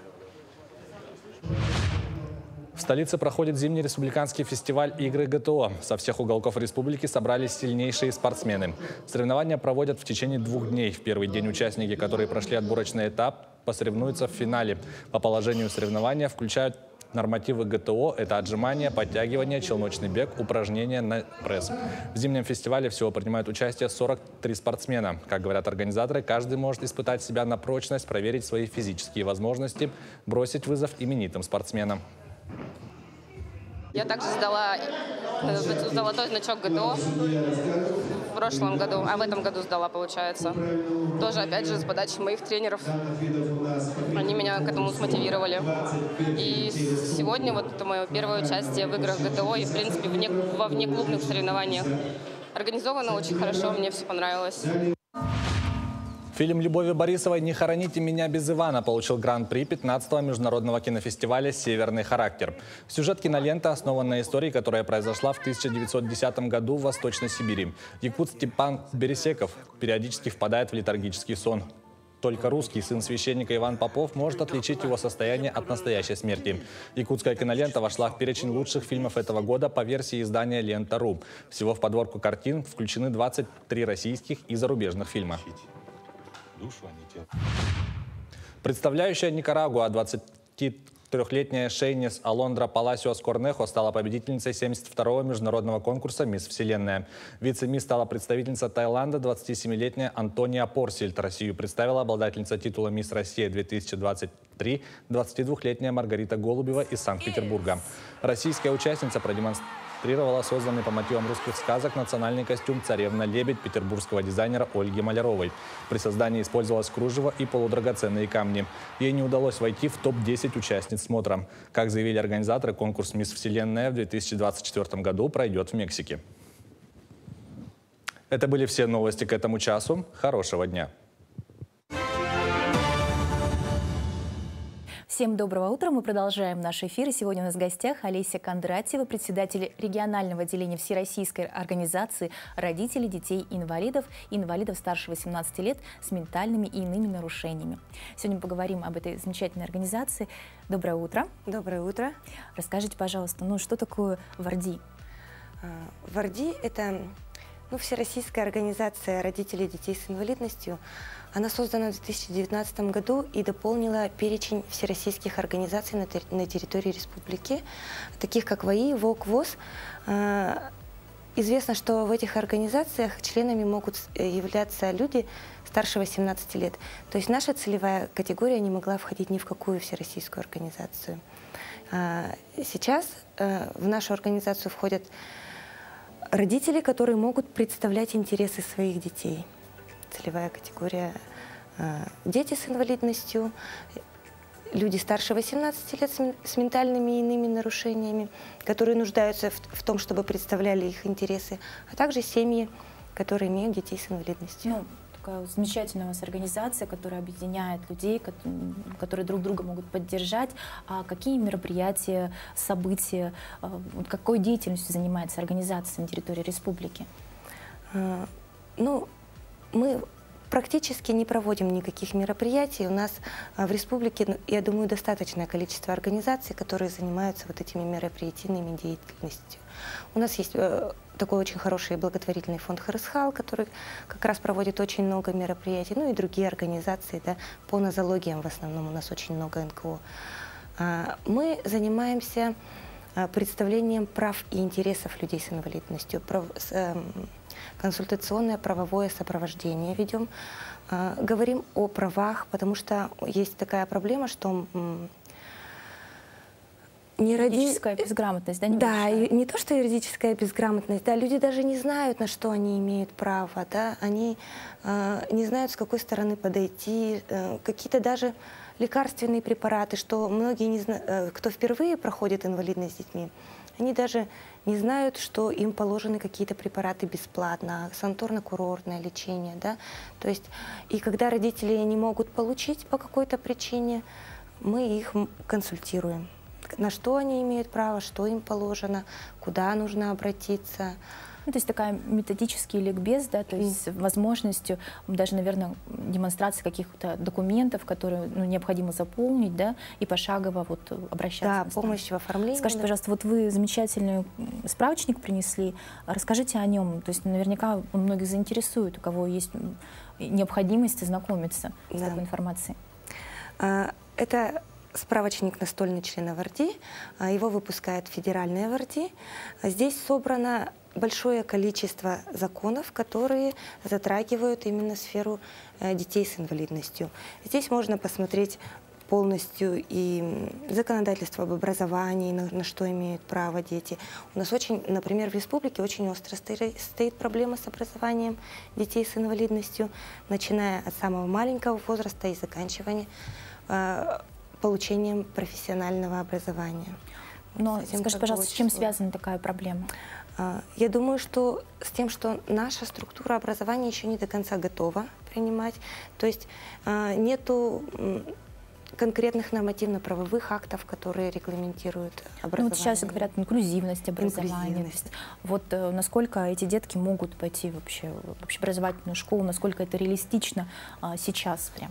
В столице проходит зимний республиканский фестиваль «Игры ГТО». Со всех уголков республики собрались сильнейшие спортсмены. Соревнования проводят в течение двух дней. В первый день участники, которые прошли отборочный этап, посоревнуются в финале. По положению соревнования включают нормативы ГТО – это отжимания, подтягивания, челночный бег, упражнения на пресс. В зимнем фестивале всего принимают участие сорок три спортсмена. Как говорят организаторы, каждый может испытать себя на прочность, проверить свои физические возможности, бросить вызов именитым спортсменам. Я также сдала золотой значок ГТО в прошлом году, а в этом году сдала, получается. Тоже, опять же, с подачи моих тренеров. Они меня к этому смотивировали. И сегодня вот это мое первое участие в играх ГТО и, в принципе, вне, во внеклубных соревнованиях. Организовано очень хорошо, мне все понравилось. Фильм Любови Борисовой «Не хороните меня без Ивана» получил гран-при пятнадцатого международного кинофестиваля «Северный характер». Сюжет киноленты основан на истории, которая произошла в тысяча девятьсот десятом году в Восточной Сибири. Якут Степан Бересеков периодически впадает в летаргический сон. Только русский сын священника Иван Попов может отличить его состояние от настоящей смерти. Якутская кинолента вошла в перечень лучших фильмов этого года по версии издания «Лента точка ру». Всего в подборку картин включены двадцать три российских и зарубежных фильма. Представляющая Никарагуа двадцатитрёхлетняя Шейнис Алондра Паласиос Корнехо стала победительницей семьдесят второго международного конкурса «Мисс Вселенная». Вице-мисс стала представительница Таиланда двадцатисемилетняя Антония Порсельт. Россию представила обладательница титула «Мисс Россия две тысячи двадцать три» двадцатидвухлетняя Маргарита Голубева из Санкт-Петербурга. Российская участница продемонстрировала созданный по мотивам русских сказок национальный костюм «Царевна-лебедь» петербургского дизайнера Ольги Маляровой. При создании использовалось кружево и полудрагоценные камни. Ей не удалось войти в топ десять участниц смотра. Как заявили организаторы, конкурс «Мисс Вселенная» в две тысячи двадцать четвёртом году пройдет в Мексике. Это были все новости к этому часу. Хорошего дня! Всем доброго утра. Мы продолжаем наш эфир. И сегодня у нас в гостях Олеся Кондратьева, председатель регионального отделения Всероссийской организации родителей детей-инвалидов и инвалидов старше восемнадцати лет с ментальными и иными нарушениями. Сегодня поговорим об этой замечательной организации. Доброе утро. Доброе утро. Расскажите, пожалуйста, ну что такое ВАРДИ? ВАРДИ – это ну, Всероссийская организация родителей детей с инвалидностью. Она создана в две тысячи девятнадцатом году и дополнила перечень всероссийских организаций на, на территории республики, таких как ВАИ, ВОК, ВОЗ. Известно, что в этих организациях членами могут являться люди старше восемнадцати лет. То есть наша целевая категория не могла входить ни в какую всероссийскую организацию. Сейчас в нашу организацию входят родители, которые могут представлять интересы своих детей. Целевая категория э, дети с инвалидностью, люди старше восемнадцати лет с, с ментальными и иными нарушениями, которые нуждаются в, в том, чтобы представляли их интересы, а также семьи, которые имеют детей с инвалидностью. Ну, такая замечательная у вас организация, которая объединяет людей, которые друг друга могут поддержать. А какие мероприятия, события, какой деятельностью занимается организация на территории республики? А, ну, Мы практически не проводим никаких мероприятий. У нас в республике, я думаю, достаточное количество организаций, которые занимаются вот этими мероприятийными деятельностью. У нас есть такой очень хороший благотворительный фонд Харысхал, который как раз проводит очень много мероприятий, ну и другие организации, да, по нозологиям в основном у нас очень много эн ка о. Мы занимаемся представлением прав и интересов людей с инвалидностью, прав, с, консультационное правовое сопровождение ведем. Э, говорим о правах, потому что есть такая проблема, что не юридическая роди... безграмотность, да? Да, и не то, что юридическая безграмотность, да, люди даже не знают, на что они имеют право, да, они э, не знают, с какой стороны подойти, э, какие-то даже лекарственные препараты, что многие, не зна... э, кто впервые проходит инвалидность с детьми, они даже не знают, что им положены какие-то препараты бесплатно, санаторно-курортное лечение, да, то есть, и когда родители не могут получить по какой-то причине, мы их консультируем, на что они имеют право, что им положено, куда нужно обратиться. Ну, то есть такая методический ликбез, да, то есть mm. возможностью даже, наверное, демонстрации каких-то документов, которые ну, необходимо заполнить, да, и пошагово вот обращаться. Да, помощь в оформлении. Скажите, да. пожалуйста, вот вы замечательный справочник принесли, расскажите о нем, то есть наверняка он многих заинтересует, у кого есть необходимость ознакомиться да. с такой информацией. Это справочник «Настольный член ВАРДИ», его выпускает федеральная ВАРДИ. Здесь собрано большое количество законов, которые затрагивают именно сферу детей с инвалидностью. Здесь можно посмотреть полностью и законодательство об образовании, на, на что имеют право дети. У нас очень, например, в республике очень остро стоит, стоит проблема с образованием детей с инвалидностью, начиная от самого маленького возраста и заканчивая э, получением профессионального образования. Но скажите, пожалуйста, с чем связана такая проблема? Я думаю, что с тем, что наша структура образования еще не до конца готова принимать, то есть нету конкретных нормативно-правовых актов, которые регламентируют образование. Ну, вот сейчас говорят инклюзивность образования. Инклюзивность. Вот э, насколько эти детки могут пойти вообще в общеобразовательную школу, насколько это реалистично а, сейчас прям?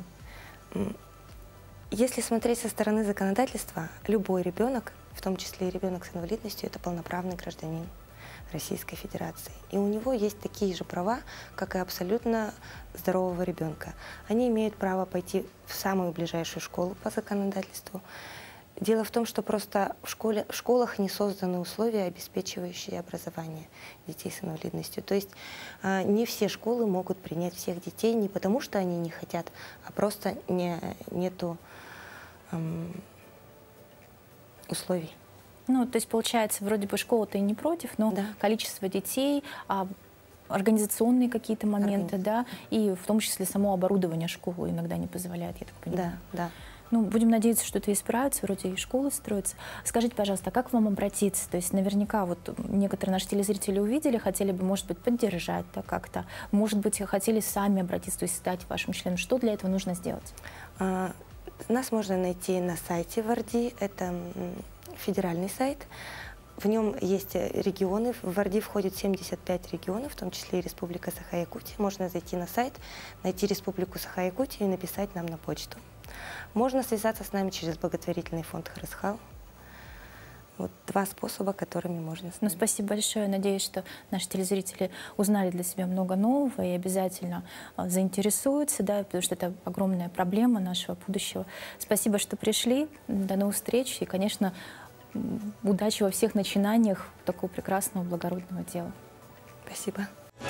Если смотреть со стороны законодательства, любой ребенок, в том числе и ребенок с инвалидностью, это полноправный гражданин Российской Федерации. И у него есть такие же права, как и абсолютно здорового ребенка. Они имеют право пойти в самую ближайшую школу по законодательству. Дело в том, что просто в, школе, в школах не созданы условия, обеспечивающие образование детей с инвалидностью. То есть э, не все школы могут принять всех детей не потому, что они не хотят, а просто не, нету эм, условий. Ну, то есть, получается, вроде бы школа-то и не против, но да. количество детей, а, организационные какие-то моменты, да, и в том числе само оборудование школы иногда не позволяет, я так понимаю. Да, да. Ну, будем надеяться, что это исправится, вроде и школы строятся. Скажите, пожалуйста, а как к вам обратиться? То есть наверняка вот некоторые наши телезрители увидели, хотели бы, может быть, поддержать да, как-то, может быть, хотели сами обратиться, то есть стать вашим членом. Что для этого нужно сделать? Нас можно найти на сайте Варди, это федеральный сайт. В нем есть регионы, в Варди входит семьдесят пять регионов, в том числе и Республика Саха-Якутия. Можно зайти на сайт, найти Республику Саха-Якутия и написать нам на почту. Можно связаться с нами через благотворительный фонд Харысхал. Вот два способа, которыми можно... Ну, спасибо большое. Надеюсь, что наши телезрители узнали для себя много нового и обязательно заинтересуются, да, потому что это огромная проблема нашего будущего. Спасибо, что пришли. До новых встреч. И, конечно, удачи во всех начинаниях такого прекрасного, благородного дела. Спасибо.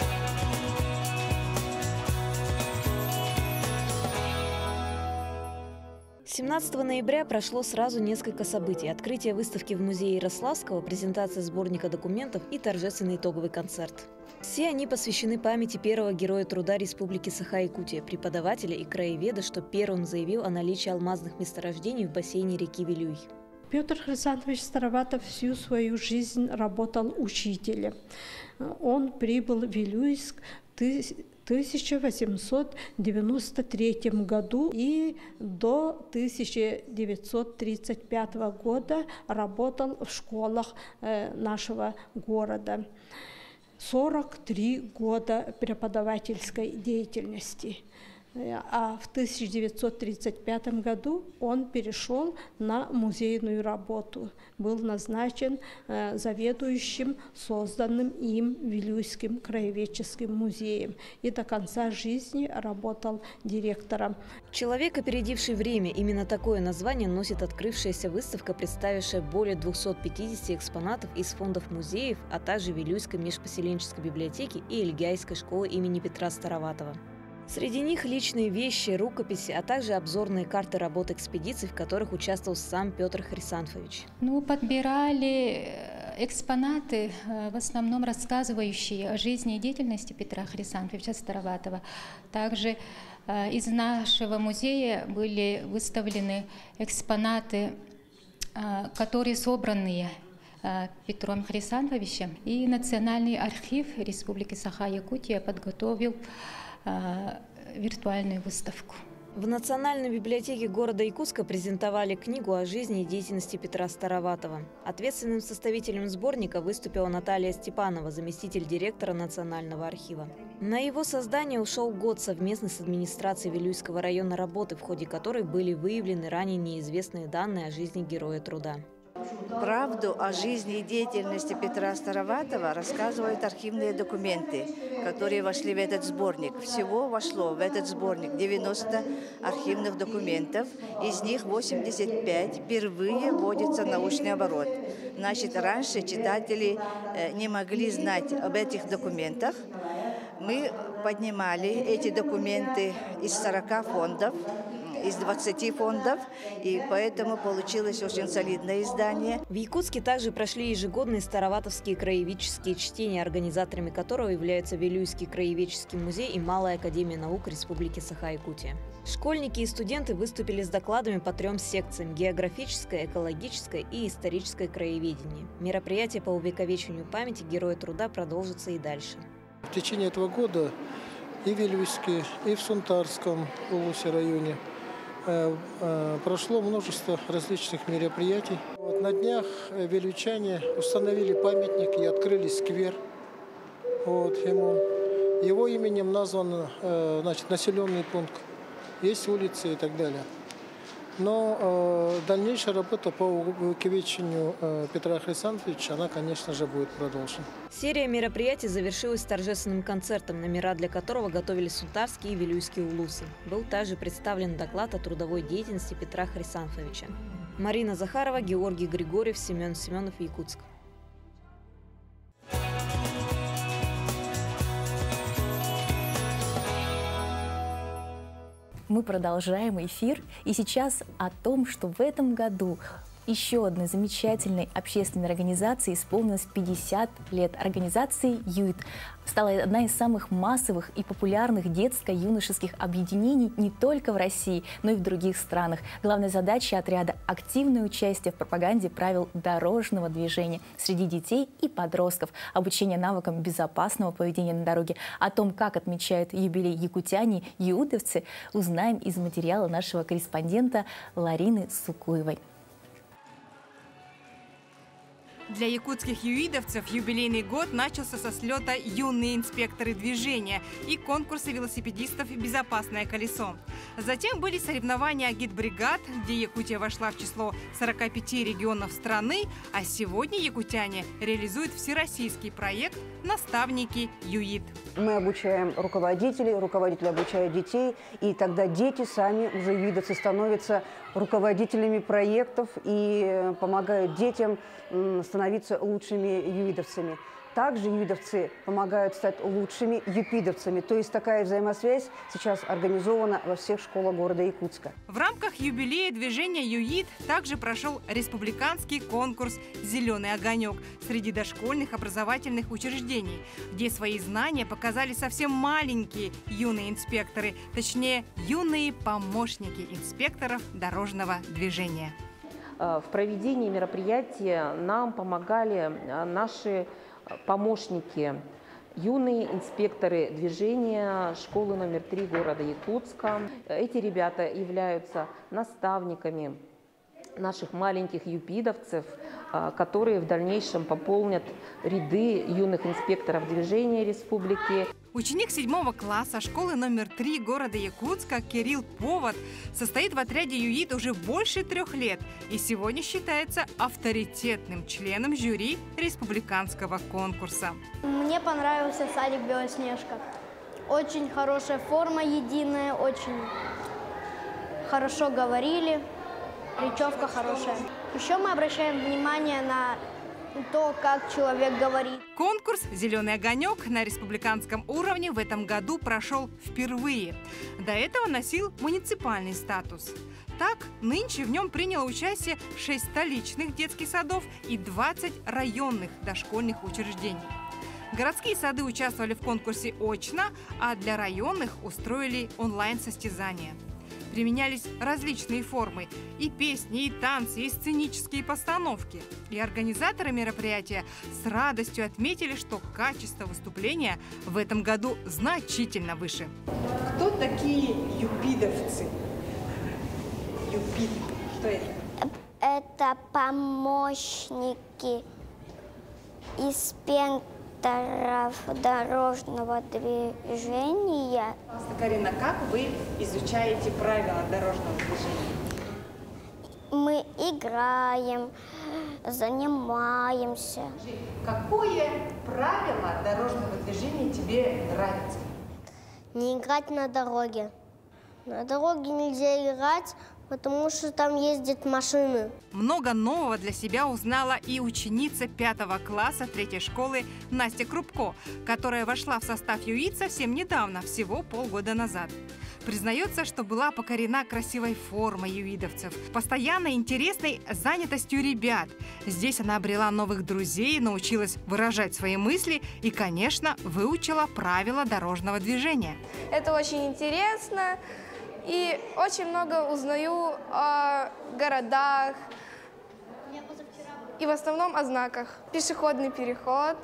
семнадцатого ноября прошло сразу несколько событий. Открытие выставки в музее Ярославского, презентация сборника документов и торжественный итоговый концерт. Все они посвящены памяти первого героя труда Республики Саха-Якутия, преподавателя и краеведа, что первым заявил о наличии алмазных месторождений в бассейне реки Вилюй. Петр Хрисантович Староватов всю свою жизнь работал учителем. Он прибыл в Вилюйск в тысяча восемьсот девяносто третьем году и до тысяча девятьсот тридцать пятого года работал в школах нашего города. сорок три года преподавательской деятельности. А в тысяча девятьсот тридцать пятом году он перешел на музейную работу. Был назначен э, заведующим созданным им Вилюйским краеведческим музеем. И до конца жизни работал директором. Человек, опередивший время, именно такое название носит открывшаяся выставка, представившая более двухсот пятидесяти экспонатов из фондов музеев, а также Вилюйской межпоселенческой библиотеки и Ильгайской школы имени Петра Староватова. Среди них личные вещи, рукописи, а также обзорные карты работ экспедиций, в которых участвовал сам Петр Хрисантович. Ну, подбирали экспонаты, в основном рассказывающие о жизни и деятельности Петра Хрисантовича Староватова. Также из нашего музея были выставлены экспонаты, которые собраны Петром Хрисантовичем. И Национальный архив Республики Саха-Якутия подготовил виртуальную выставку. В Национальной библиотеке города Якутска презентовали книгу о жизни и деятельности Петра Староватова. Ответственным составителем сборника выступила Наталья Степанова, заместитель директора Национального архива. На его создание ушел год совместно с администрацией Вилюйского района работы, в ходе которой были выявлены ранее неизвестные данные о жизни героя труда. Правду о жизни и деятельности Петра Староватова рассказывают архивные документы, которые вошли в этот сборник. Всего вошло в этот сборник девяносто архивных документов, из них восемьдесят пять впервые вводится в научный оборот. Значит, раньше читатели не могли знать об этих документах. Мы поднимали эти документы из сорока фондов, из двадцати фондов, и поэтому получилось очень солидное издание. В Якутске также прошли ежегодные староватовские краеведческие чтения, организаторами которого являются Вилюйский краеведческий музей и Малая академия наук Республики Саха-Якутия. Школьники и студенты выступили с докладами по трем секциям – географическое, экологическое и историческое краеведение. Мероприятие по увековечению памяти героя труда продолжится и дальше. В течение этого года и в Вилюйске, и в Сунтарском Улусе районе прошло множество различных мероприятий. Вот на днях вилюйчане установили памятник и открыли сквер. Вот ему. Его именем назван значит, населенный пункт, есть улицы и так далее. Но э, дальнейшая работа по увековечению э, Петра Хрисантовича, она, конечно же, будет продолжена. Серия мероприятий завершилась торжественным концертом, номера для которого готовили Сунтарские и Вилюйские улусы. Был также представлен доклад о трудовой деятельности Петра Хрисантовича. Марина Захарова, Георгий Григорьев, Семен Семенов, Якутск. Мы продолжаем эфир. И сейчас о том, что в этом году Еще одной замечательной общественной организации исполнилось пятьдесят лет. Организации ЮИТ стала одна из самых массовых и популярных детско-юношеских объединений не только в России, но и в других странах. Главная задача отряда – активное участие в пропаганде правил дорожного движения среди детей и подростков, обучение навыкам безопасного поведения на дороге. О том, как отмечают юбилей якутяне, юидовцы, узнаем из материала нашего корреспондента Ларины Сукуевой. Для якутских юидовцев юбилейный год начался со слета «Юные инспекторы движения» и конкурса велосипедистов «Безопасное колесо». Затем были соревнования агитбригад, где Якутия вошла в число сорока пяти регионов страны, а сегодня якутяне реализуют всероссийский проект «Наставники ЮИД». Мы обучаем руководителей, руководители обучают детей, и тогда дети сами, уже юидовцы, становятся руководителями проектов и помогают детям становиться лучшими юидовцами. Также юидовцы помогают стать лучшими юпидовцами. То есть такая взаимосвязь сейчас организована во всех школах города Якутска. В рамках юбилея движения ЮИД также прошел республиканский конкурс «Зеленый огонек» среди дошкольных образовательных учреждений, где свои знания показали совсем маленькие юные инспекторы, точнее, юные помощники инспекторов дорожного движения. В проведении мероприятия нам помогали наши помощники, юные инспекторы движения школы номер три города Якутска. Эти ребята являются наставниками наших маленьких юпидовцев, которые в дальнейшем пополнят ряды юных инспекторов движения республики. Ученик седьмого класса школы номер три города Якутска Кирилл Повод состоит в отряде ЮИД уже больше трех лет и сегодня считается авторитетным членом жюри республиканского конкурса. Мне понравился садик «Белоснежка». Очень хорошая форма, единая, очень хорошо говорили, речевка хорошая. Еще мы обращаем внимание на то, как человек говорит. Конкурс «Зеленый огонек» на республиканском уровне в этом году прошел впервые. До этого носил муниципальный статус. Так, нынче в нем приняло участие шесть столичных детских садов и двадцать районных дошкольных учреждений. Городские сады участвовали в конкурсе очно, а для районных устроили онлайн-состязания. Применялись различные формы – и песни, и танцы, и сценические постановки. И организаторы мероприятия с радостью отметили, что качество выступления в этом году значительно выше. Кто такие юпидовцы? Юпид. Что это? Это помощники инспекторов дорожного движения. Карина, как вы изучаете правила дорожного движения? Мы играем, занимаемся. Какое правило дорожного движения тебе нравится? Не играть на дороге. На дороге нельзя играть, потому что там ездят машины. Много нового для себя узнала и ученица пятого класса третьей школы Настя Крупко, которая вошла в состав ЮИД совсем недавно, всего полгода назад. Признается, что была покорена красивой формой юидовцев, постоянно интересной занятостью ребят. Здесь она обрела новых друзей, научилась выражать свои мысли и, конечно, выучила правила дорожного движения. Это очень интересно. И очень много узнаю о городах и в основном о знаках. Пешеходный переход,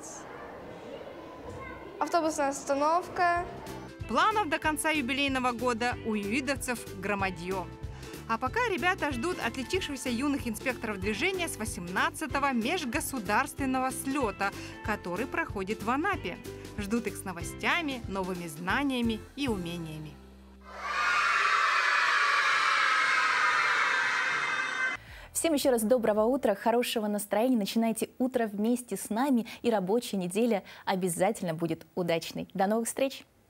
автобусная остановка. Планов до конца юбилейного года у юидовцев громадье. А пока ребята ждут отличившихся юных инспекторов движения с восемнадцатого межгосударственного слета, который проходит в Анапе. Ждут их с новостями, новыми знаниями и умениями. Всем еще раз доброго утра, хорошего настроения. Начинайте утро вместе с нами, и рабочая неделя обязательно будет удачной. До новых встреч!